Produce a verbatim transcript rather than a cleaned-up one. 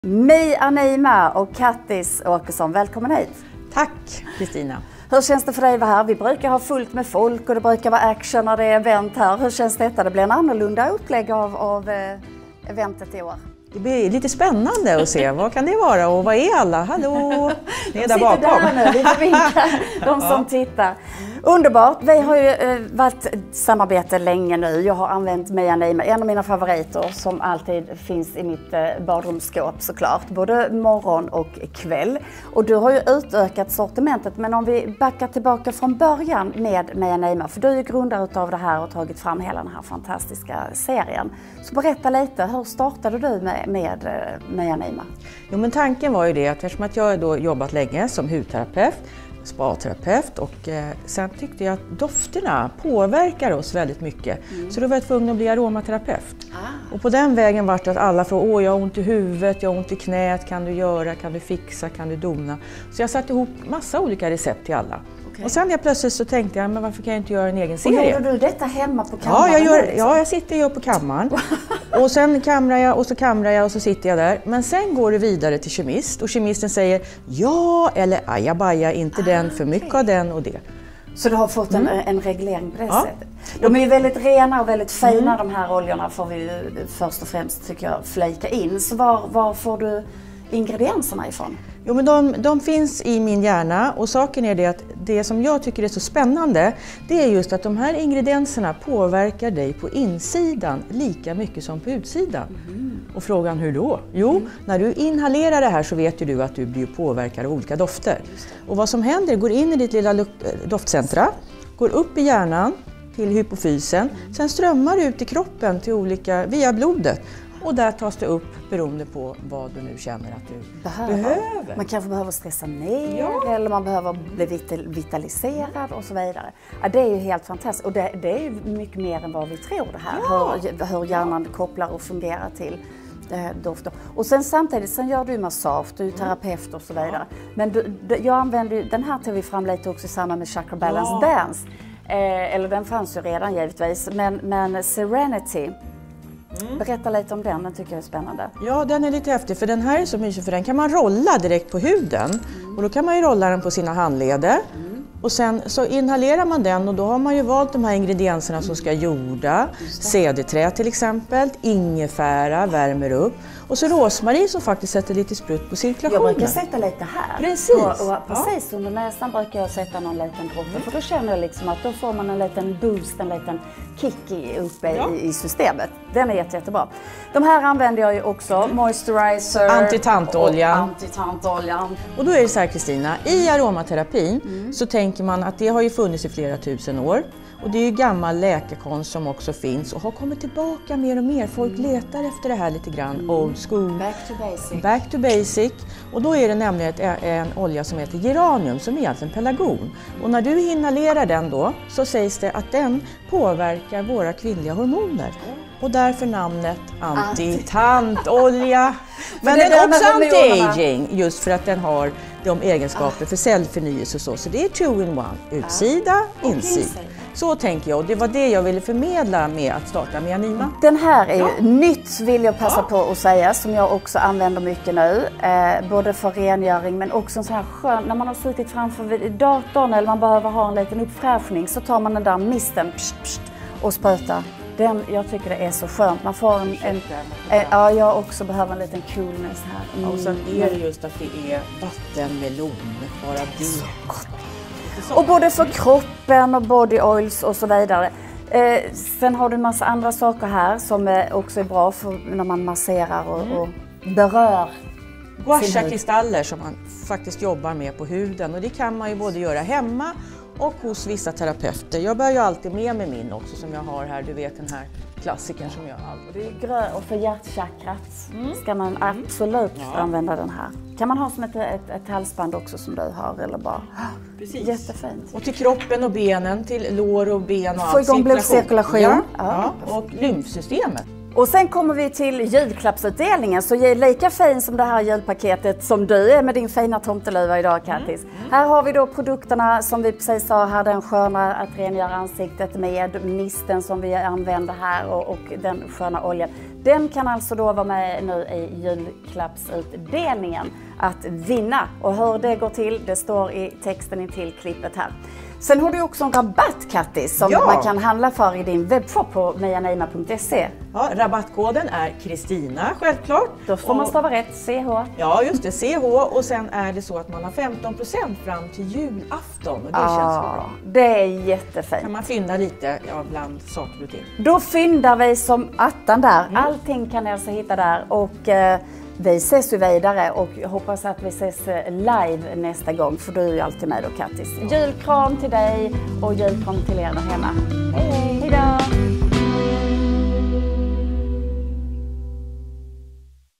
Mi Anima och Kattis Åkesson, välkommen hit. Tack Kristina. Hur känns det för dig att vara här? Vi brukar ha fullt med folk och det brukar vara action när det är event här. Hur känns detta? Det blir en annorlunda upplägg av, av eh, eventet i år. Det blir lite spännande att se vad kan det vara och vad är alla? Hallå! Ni är där bakom. Där nu, vi får vinka de som tittar. Underbart! Vi har ju eh, varit samarbete länge nu. Jag har använt Mi Anima, en av mina favoriter som alltid finns i mitt eh, badrumsskåp såklart. Både morgon och kväll. Och du har ju utökat sortimentet, men om vi backar tillbaka från början med Mi Anima, för du är ju grundare utav det här och tagit fram hela den här fantastiska serien. Så berätta lite, hur startade du med, med eh, Mi Anima? Jo, men tanken var ju det att eftersom att jag då jobbat länge som hudterapeut, spa-terapeut och eh, sen tyckte jag att dofterna påverkar oss väldigt mycket. Mm. Så då var jag tvungen att bli aromaterapeut. Ah. Och på den vägen var det att alla frågade, åh jag har ont i huvudet, jag har ont i knät, kan du göra, kan du fixa, kan du dona? Så jag satte ihop massa olika recept till alla. Okay. Och sen jag plötsligt så tänkte jag, men varför kan jag inte göra en egen serie? Och gör du detta hemma på kammaren? Ja, jag, gör, ja, jag sitter ju på kammaren. Och sen kamrar jag och så kamrar jag och så sitter jag där. Men sen går det vidare till kemist och kemisten säger ja eller ajabaja, inte ah, den, för mycket okay. av den och det. Så du har fått en, mm. en reglering på det ja. sättet? De är ju väldigt rena och väldigt fina, mm. de här oljorna får vi ju först och främst tycker jag flika in. Så var, var får du ingredienserna ifrån? Jo, men de, de finns i min hjärna och saken är det att det som jag tycker är så spännande, det är just att de här ingredienserna påverkar dig på insidan lika mycket som på utsidan. Mm. Och frågan hur då? Jo, mm. när du inhalerar det här så vet ju du att du blir påverkad av olika dofter. Och vad som händer går in i ditt lilla doftcentra, går upp i hjärnan till hypofysen, mm. sen strömmar ut i kroppen till olika, via blodet. Och där tas det upp beroende på vad du nu känner att du behöver. behöver. Man kanske behöver stressa ner ja. eller man behöver bli vitaliserad och så vidare. Ja, det är ju helt fantastiskt och det, det är ju mycket mer än vad vi tror det här. Ja. Hur, hur hjärnan kopplar och fungerar till eh, dofter. Och sen samtidigt, sen gör du massage, du är terapeut och så vidare. Ja. Men du, du, jag använder ju, den här tog vi fram lite också samman med Chakra Balance ja. Dance. Eh, eller den fanns ju redan givetvis, men, men Serenity. Mm. Berätta lite om den, den tycker jag är spännande. Ja, den är lite häftig för den här är så mysig för den kan man rolla direkt på huden. Mm. Och då kan man ju rolla den på sina handleder. Mm. Och sen så inhalerar man den och då har man ju valt de här ingredienserna mm. som ska jorda. Cederträ till exempel, ingefära, värmer upp. Och så rosmarin som faktiskt sätter lite sprutt på cirkulationen. Jag brukar sätta lite här. Precis. Och, och precis ja. under näsan brukar jag sätta någon liten droppe. Mm. För då känner jag liksom att då får man en liten boost, en liten kick i, uppe ja. i, i systemet. Den är jätte, jättebra. De här använder jag ju också. Moisturizer. Antitantolja. Antitantoljan. Och då är det så här Kristina, i aromaterapin mm. så tänker man att det har ju funnits i flera tusen år. Och det är ju gammal läkekonst som också finns och har kommit tillbaka mer och mer. Folk mm. letar efter det här lite grann, mm. old school. Back to basic. Back to basic. Och då är det nämligen ett, en olja som heter geranium som är egentligen pelargon. Och när du inhalerar den då så sägs det att den påverkar våra kvinnliga hormoner. Och därför namnet antitantolja. Men den är också anti-aging just för att den har de egenskaper ah. för cellförnyelse och så. Så det är two in one, utsida, ah. insida. Okay. Så tänker jag och det var det jag ville förmedla med att starta Mi Anima. Den här är ju ja. nytt vill jag passa ja. på att säga som jag också använder mycket nu. Eh, både för rengöring men också en sån här skön, när man har suttit framför datorn eller man behöver ha en liten uppfräschning så tar man den där misten pst, pst, och sprutar. Den, jag tycker det är så skönt. Man får en, en, en ja, jag också behöver en liten coolness här. Mm. Ja, och sen är det just att det är vattenmelon, bara det. Så gott. Och både för kroppen och body oils och så vidare. Eh, sen har du en massa andra saker här som är också är bra för när man masserar och, mm. och berör. Guasha-kristaller som man faktiskt jobbar med på huden och det kan man ju både göra hemma och hos vissa terapeuter. Jag bär ju alltid med mig min också som jag har här, du vet den här klassikern som jag har. Det är grön och för hjärtchakrat mm. ska man absolut ja. använda den här. Kan man ha som ett, ett, ett halsband också som du har eller bara. Precis. Jättefint. Och till kroppen och benen, till lår och ben och allt. Få igång blodcirkulation. Ja, ja. ja. Och lymfsystemet. Och sen kommer vi till julklappsutdelningen, så är lika fin som det här julpaketet som du är med din fina tomteluva idag, Kattis. Mm. Mm. Här har vi då produkterna som vi precis sa här, den sköna att rengöra ansiktet med, misten som vi använder här och, och den sköna oljan. Den kan alltså då vara med nu i julklappsutdelningen att vinna. Och hur det går till, det står i texten till klippet här. Sen har du också en rabatt, Kattis, som ja. man kan handla för i din webbshop på mejanima punkt se. Ja, rabattkoden är Kristina, självklart. Då får och, man stava rätt, C H. Ja, just det, C H. Och sen är det så att man har femton procent fram till julafton. Och det ja, känns bra. Det är jättefint. Kan man fynda lite ja, bland saker och ting. Då fyndar vi som attan där. Mm. Allting kan ni alltså hitta där. Och eh, vi ses ju vidare och hoppas att vi ses live nästa gång. För du är ju alltid med då, Kattis. Julkram till dig och julkram till er där hemma. Hej!